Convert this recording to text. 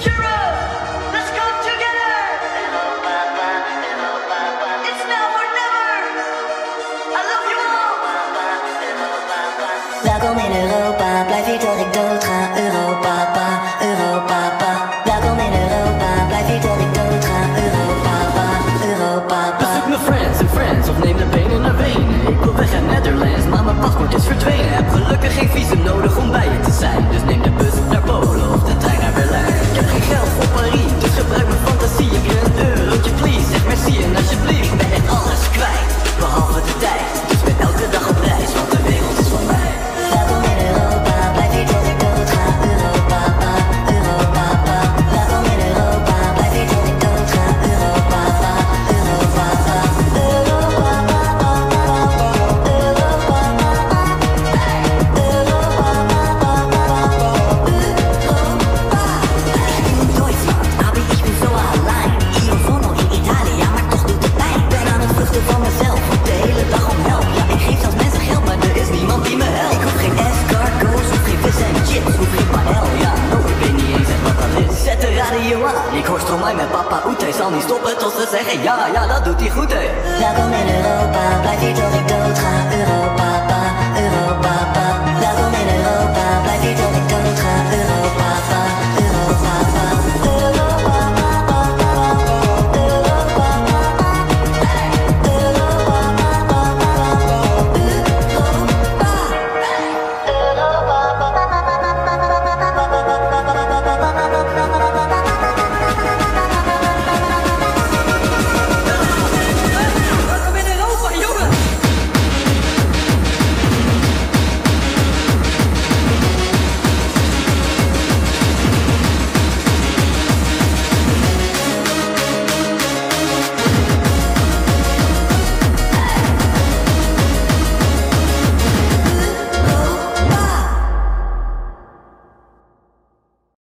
cheer up, let's go together. It's now or never. I love you all. Welkom in Europa, blijf hier tot ik dood ga. Europa, pa, Europa, pa. Welkom in Europa, blijf hier tot ik dood ga. Europa, pa, Europa, pa. Bezoek mijn friends of neem de benen naar Wenen. Ik wil weg uit Netherlands, maar mijn paspoort is verdwenen. Heb gelukkig geen visum nodig om bij je te zijn. Dus neem de bus naar Polen of de trein naar Berlijn. Ik heb geen geld voor Parijs, dus gebruik mijn fantasie. Ik wil een eurotje please, zeg merci en alsjeblieft. Ik ben echt alles kwijt, behalve de tijd. Dus ben elke dag op reis, want de wereld is van mij. Welkom in Europa, blijf hier tot ik dood ga. Europa, pa, Europa, pa. Welkom in Europa, blijf hier tot ik dood ga. Europa, pa, Europa, pa. Europa, pa, pa, pa, pa. Europa, pa, pa. Europa, pa, pa, pa. Europa. Duitsland, aber ich bin so allein. Io sono in Italia, maar toch doet het pijn. Ben aan het vluchten van mezelf, de hele dag om help. Ja, ik geef zelfs mensen geld, maar er is niemand die me helpt. Ik hoef geen escargots, hoef geen vis en chips, hoef geen paël. Ja, no, ik weet niet eens echt wat dat is. Zet de radio aan. Ik hoor Stromae met papa Oete. Zal niet stoppen tot ze zeggen ja, ja, dat doet hij goed, hè. Welkom in Europa, blijf hier tot ik dood ga. Europa, pa, Europa, pa.